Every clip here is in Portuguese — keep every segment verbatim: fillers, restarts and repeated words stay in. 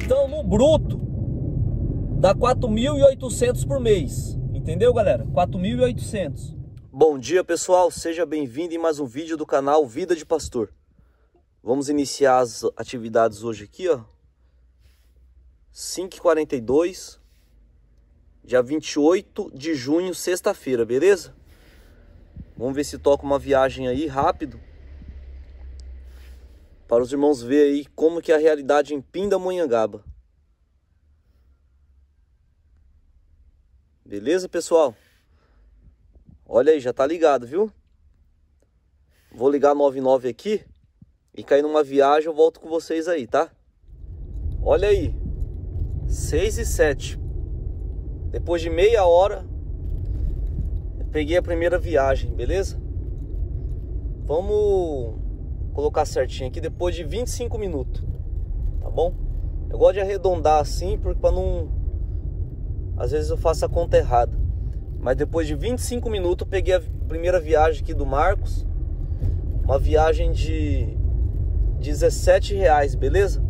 Então, no bruto, dá quatro mil e oitocentos por mês. Entendeu, galera? quatro mil e oitocentos. Bom dia, pessoal. Seja bem-vindo em mais um vídeo do canal Vida de Pastor. Vamos iniciar as atividades hoje aqui, ó. cinco e quarenta e dois, dia vinte e oito de junho, sexta-feira, beleza? Vamos ver se toca uma viagem aí rápido, para os irmãos verem aí como que é a realidade em Pindamonhangaba. Beleza, pessoal? Olha aí, já tá ligado, viu? Vou ligar noventa e nove aqui e cair numa viagem, eu volto com vocês aí, tá? Olha aí, seis e sete. Depois de meia hora, eu peguei a primeira viagem, beleza? Vamos colocar certinho aqui, depois de vinte e cinco minutos, tá bom? Eu gosto de arredondar assim, porque para não... às vezes eu faço a conta errada. Mas depois de vinte e cinco minutos eu peguei a primeira viagem aqui do Marcos. Uma viagem de dezessete reais, beleza?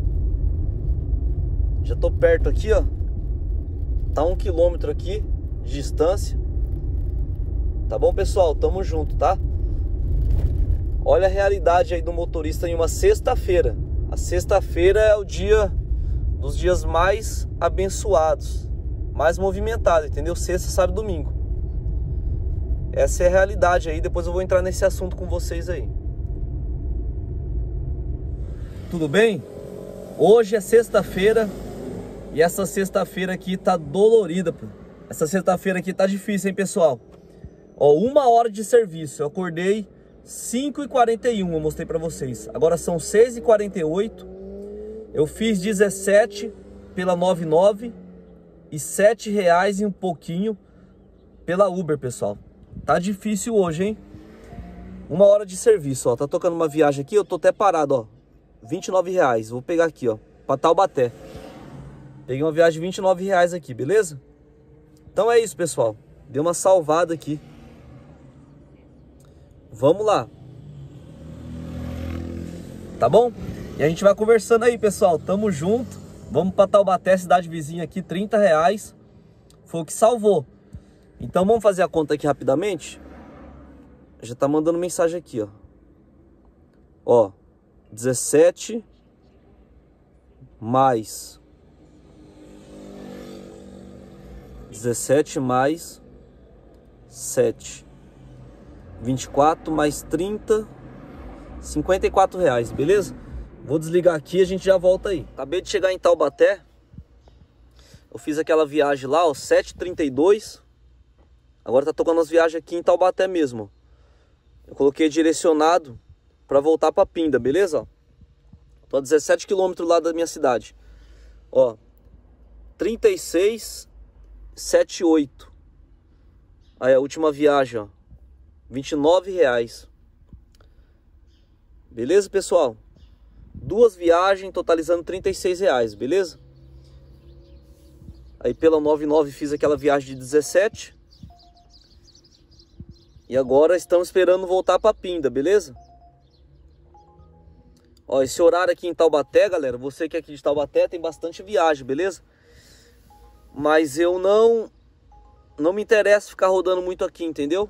Já tô perto aqui, ó. Tá um quilômetro aqui de distância. Tá bom, pessoal? Tamo junto, tá? Olha a realidade aí do motorista em uma sexta-feira. A sexta-feira é o dia dos dias mais abençoados, mais movimentado, entendeu? Sexta, sábado e domingo. Essa é a realidade aí. Depois eu vou entrar nesse assunto com vocês aí. Tudo bem? Hoje é sexta-feira. E essa sexta-feira aqui tá dolorida, pô. Essa sexta-feira aqui tá difícil, hein, pessoal? Ó, uma hora de serviço. Eu acordei cinco e quarenta e um, eu mostrei pra vocês. Agora são seis e quarenta e oito. Eu fiz dezessete pela noventa e nove e sete reais e um pouquinho pela Uber, pessoal. Tá difícil hoje, hein? Uma hora de serviço, ó. Tá tocando uma viagem aqui, eu tô até parado, ó. vinte e nove reais. Vou pegar aqui, ó, pra Taubaté. Peguei uma viagem de vinte e nove reais aqui, beleza? Então é isso, pessoal. Deu uma salvada aqui. Vamos lá. Tá bom? E a gente vai conversando aí, pessoal. Tamo junto. Vamos pra Taubaté, cidade vizinha aqui, trinta reais. Foi o que salvou. Então vamos fazer a conta aqui rapidamente. Já tá mandando mensagem aqui, ó. Ó, dezessete mais dezessete mais sete, vinte e quatro mais trinta, cinquenta e quatro reais, beleza? Vou desligar aqui e a gente já volta aí. Acabei de chegar em Taubaté. Eu fiz aquela viagem lá, ó, sete e trinta e dois. Agora tá tocando as viagens aqui em Taubaté mesmo. Eu coloquei direcionado pra voltar pra Pinda, beleza? Tô a dezessete quilômetros lá da minha cidade. Ó, trinta e seis, setenta e oito. Aí a última viagem, ó, vinte e nove reais. Beleza, pessoal? Duas viagens totalizando trinta e seis reais, beleza? Aí pela noventa e nove fiz aquela viagem de dezessete. E agora estamos esperando voltar para Pinda, beleza? Ó, esse horário aqui em Taubaté, galera, você que é aqui de Taubaté, tem bastante viagem, beleza? Mas eu não não me interessa ficar rodando muito aqui, entendeu?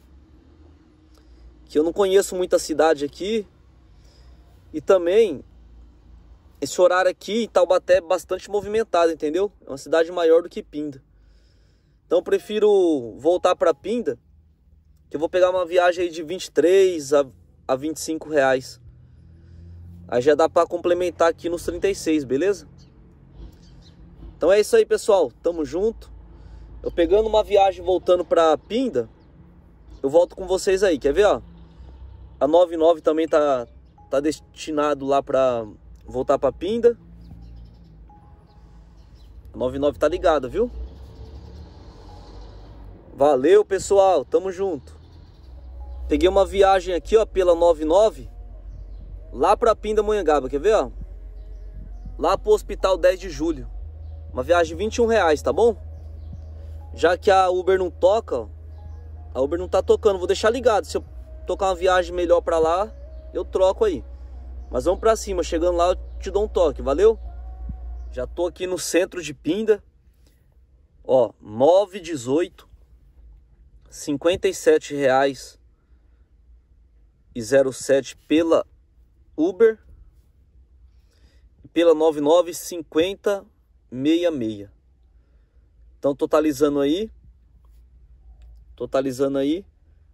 Que eu não conheço muita cidade aqui. E também esse horário aqui em Taubaté é bastante movimentado, entendeu? É uma cidade maior do que Pinda. Então eu prefiro voltar para Pinda, que eu vou pegar uma viagem aí de vinte e três a vinte e cinco reais. Aí já dá para complementar aqui nos trinta e seis, beleza? Então é isso aí, pessoal. Tamo junto. Eu pegando uma viagem voltando para Pinda, eu volto com vocês aí. Quer ver, ó? A noventa e nove também tá, tá destinado lá para voltar para Pinda. A noventa e nove tá ligada, viu? Valeu, pessoal. Tamo junto. Peguei uma viagem aqui, ó, pela noventa e nove, lá pra Pindamonhangaba, quer ver, ó? Lá pro Hospital dez de julho. Uma viagem de vinte e um reais, tá bom? Já que a Uber não toca, ó, a Uber não tá tocando, vou deixar ligado. Se eu tocar uma viagem melhor pra lá, eu troco aí. Mas vamos pra cima, chegando lá eu te dou um toque, valeu? Já tô aqui no centro de Pinda. Ó, nove dezoito, cinquenta e sete reais e zero sete pela Uber. E pela noventa e nove, cinquenta e sessenta e seis. Então totalizando aí, totalizando aí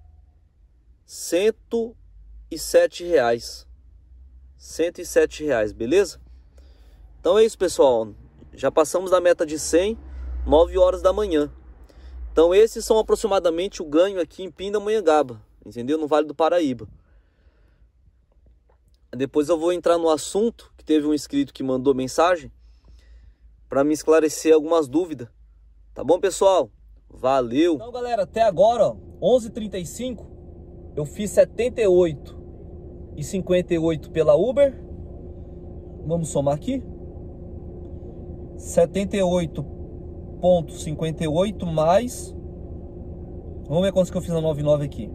cento e sete reais. cento e sete reais, beleza? Então é isso, pessoal. Já passamos da meta de cem, nove horas da manhã. Então esses são aproximadamente o ganho aqui em Pindamonhangaba, entendeu? No Vale do Paraíba. Depois eu vou entrar no assunto, que teve um inscrito que mandou mensagem para me esclarecer algumas dúvidas. Tá bom, pessoal? Valeu! Então, galera, até agora, ó, onze e trinta e cinco, eu fiz setenta e oito e cinquenta e oito pela Uber. Vamos somar aqui. setenta e oito e cinquenta e oito mais... Vamos ver quantos que eu fiz na noventa e nove aqui.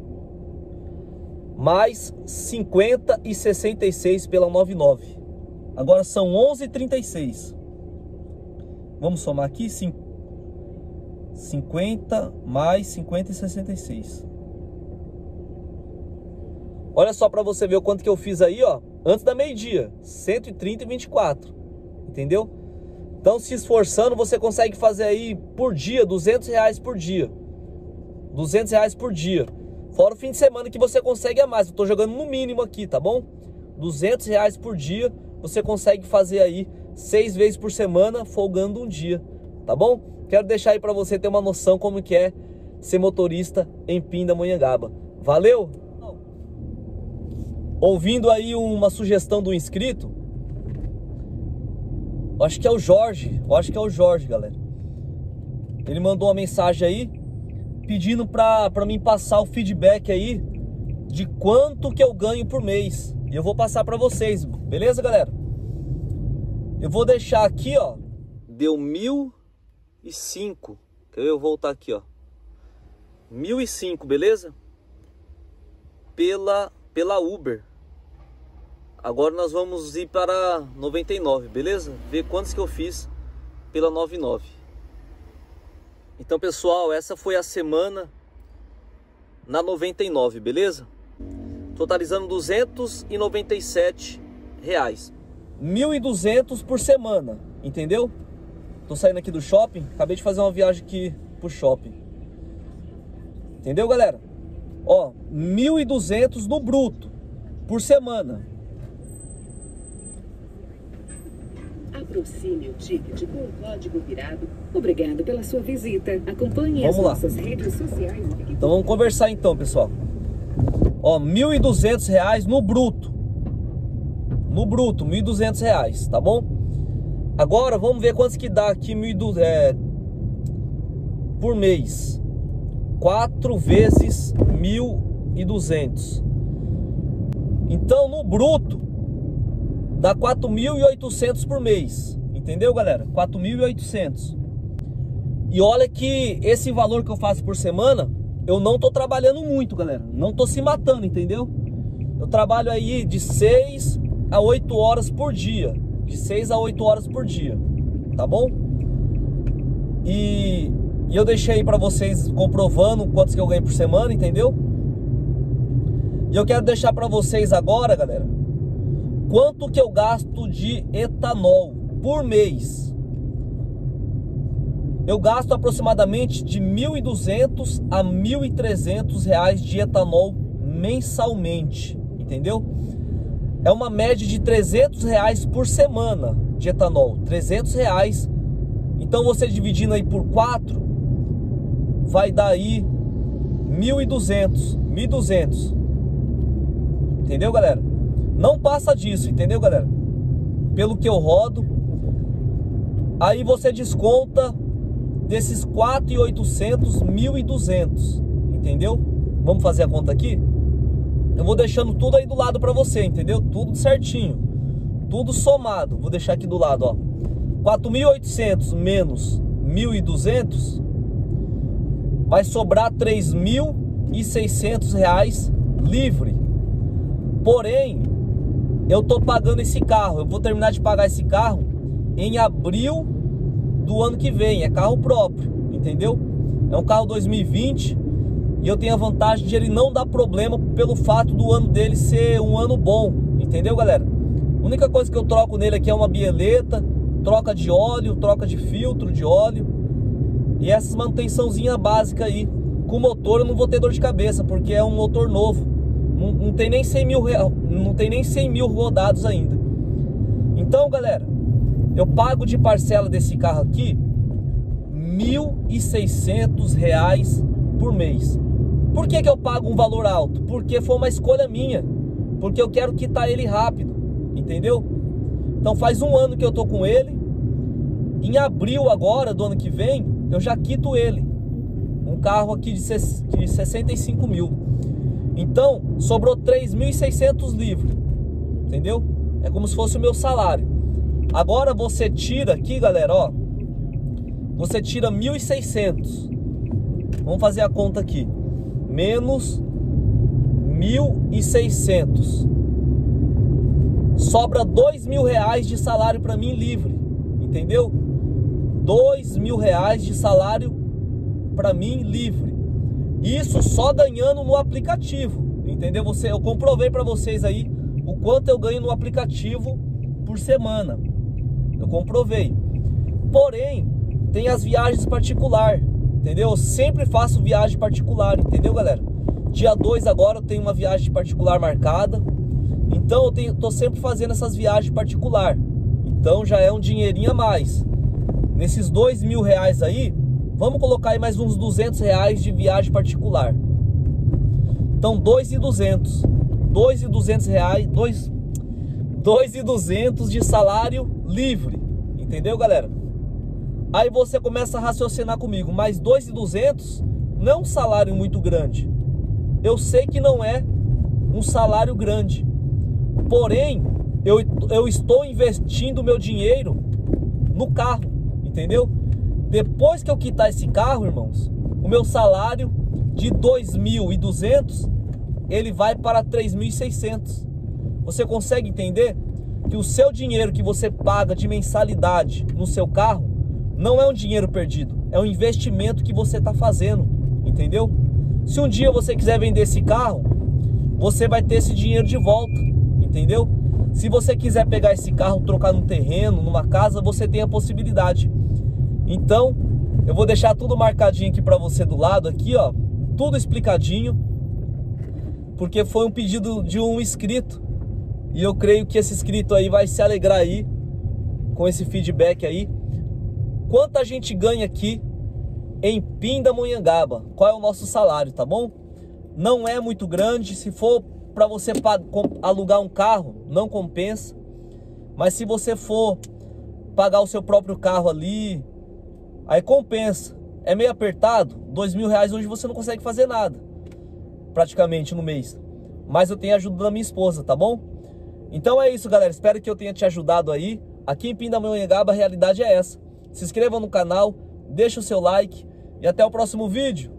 Mais cinquenta e sessenta e seis pela noventa e nove. Agora são onze e trinta e seis. Vamos somar aqui. cinquenta mais cinquenta e sessenta e seis. Olha só para você ver o quanto que eu fiz aí, ó. Antes da meio-dia. cento e trinta e vinte e quatro. Entendeu? Então, se esforçando, você consegue fazer aí por dia, duzentos reais por dia. duzentos reais por dia. Fora o fim de semana que você consegue a mais. Eu tô jogando no mínimo aqui, tá bom? duzentos reais por dia. Você consegue fazer aí seis vezes por semana, folgando um dia. Tá bom? Quero deixar aí pra você ter uma noção como que é ser motorista em Pindamonhangaba. Valeu? Ouvindo aí uma sugestão do inscrito, acho que é o Jorge, eu acho que é o Jorge, galera. Ele mandou uma mensagem aí, pedindo pra, pra mim passar o feedback aí de quanto que eu ganho por mês. E eu vou passar pra vocês, beleza, galera? Eu vou deixar aqui, ó. Deu mil e cinco. Quer ver? Eu vou voltar aqui, ó. Mil e cinco, beleza? Pela, pela Uber. Agora nós vamos ir para noventa e nove, beleza? Ver quantos que eu fiz pela noventa e nove. Então, pessoal, essa foi a semana na noventa e nove, beleza? Totalizando duzentos e noventa e sete reais. mil e duzentos por semana, entendeu? Tô saindo aqui do shopping, acabei de fazer uma viagem aqui pro shopping. Entendeu, galera? Ó, mil e duzentos no bruto por semana. Aproxime o ticket com o código virado. Obrigado pela sua visita. Acompanhe as nossas redes sociais. Então vamos conversar então, pessoal. Ó, mil e duzentos reais no bruto. No bruto, mil e duzentos reais, tá bom? Agora vamos ver quantos que dá aqui mil e duzentos, é, por mês. quatro vezes mil e duzentos. Então no bruto dá quatro mil e oitocentos por mês. Entendeu, galera? quatro mil e oitocentos. E olha que esse valor que eu faço por semana, eu não tô trabalhando muito, galera. Não tô se matando, entendeu? Eu trabalho aí de seis a oito horas por dia. De seis a oito horas por dia. Tá bom? E, e eu deixei aí pra vocês comprovando quantos que eu ganho por semana, entendeu? E eu quero deixar pra vocês agora, galera, quanto que eu gasto de etanol por mês. Eu gasto aproximadamente de mil e duzentos a mil e trezentos reais de etanol mensalmente, entendeu? É uma média de trezentos reais por semana de etanol, trezentos reais. Então você dividindo aí por quatro, vai dar aí mil e duzentos, mil e duzentos. Entendeu, galera? Não passa disso, entendeu, galera? Pelo que eu rodo. Aí você desconta desses quatro mil e oitocentos, mil e duzentos. Entendeu? Vamos fazer a conta aqui? Eu vou deixando tudo aí do lado pra você, entendeu? Tudo certinho. Tudo somado. Vou deixar aqui do lado, ó. quatro mil e oitocentos menos mil e duzentos vai sobrar três mil e seiscentos reais livre. Porém, eu tô pagando esse carro. Eu vou terminar de pagar esse carro em abril do ano que vem. É carro próprio, entendeu? É um carro dois mil e vinte e eu tenho a vantagem de ele não dar problema pelo fato do ano dele ser um ano bom, entendeu, galera? A única coisa que eu troco nele aqui é uma bieleta, troca de óleo, troca de filtro de óleo e essas manutençãozinha básica aí. Com o motor eu não vou ter dor de cabeça, porque é um motor novo, não, não tem nem cem mil real, não tem nem cem mil rodados ainda. Então, galera, eu pago de parcela desse carro aqui mil e seiscentos reais por mês. Por que que eu pago um valor alto? Porque foi uma escolha minha, porque eu quero quitar ele rápido, entendeu? Então faz um ano que eu tô com ele. Em abril agora, do ano que vem, eu já quito ele. Um carro aqui de sessenta e cinco mil. Então, sobrou três mil e seiscentos livre, entendeu? É como se fosse o meu salário. Agora você tira aqui, galera, ó. Você tira mil e seiscentos. Vamos fazer a conta aqui. Menos mil e seiscentos. Sobra dois mil reais de salário para mim livre, entendeu? Dois mil reais de salário para mim livre. Isso só ganhando no aplicativo, entendeu? Você, eu comprovei para vocês aí o quanto eu ganho no aplicativo por semana. Eu comprovei. Porém, tem as viagens particular, entendeu? Eu sempre faço viagem particular, entendeu, galera? Dia dois agora eu tenho uma viagem particular marcada. Então eu tenho, tô sempre fazendo essas viagens particular. Então já é um dinheirinho a mais. Nesses dois mil reais aí, vamos colocar aí mais uns duzentos reais de viagem particular. Então dois mil e duzentos. dois mil e duzentos reais, dois mil e duzentos de salário livre. Entendeu, galera? Aí você começa a raciocinar comigo, mas dois mil e duzentos não é um salário muito grande. Eu sei que não é um salário grande. Porém, eu, eu estou investindo meu dinheiro no carro, entendeu? Depois que eu quitar esse carro, irmãos, o meu salário de dois mil e duzentos, ele vai para três mil e seiscentos. Você consegue entender que o seu dinheiro que você paga de mensalidade no seu carro não é um dinheiro perdido, é um investimento que você está fazendo, entendeu? Se um dia você quiser vender esse carro, você vai ter esse dinheiro de volta, entendeu? Se você quiser pegar esse carro, trocar num terreno, numa casa, você tem a possibilidade. Então, eu vou deixar tudo marcadinho aqui para você do lado, aqui, ó, tudo explicadinho, porque foi um pedido de um inscrito, e eu creio que esse inscrito aí vai se alegrar aí com esse feedback aí. Quanto a gente ganha aqui em Pindamonhangaba? Qual é o nosso salário, tá bom? Não é muito grande. Se for para você alugar um carro, não compensa. Mas se você for pagar o seu próprio carro ali, aí compensa. É meio apertado, dois mil reais hoje você não consegue fazer nada, praticamente, no mês. Mas eu tenho a ajuda da minha esposa, tá bom? Então é isso, galera. Espero que eu tenha te ajudado aí. Aqui em Pindamonhangaba a realidade é essa. Se inscreva no canal, deixa o seu like e até o próximo vídeo.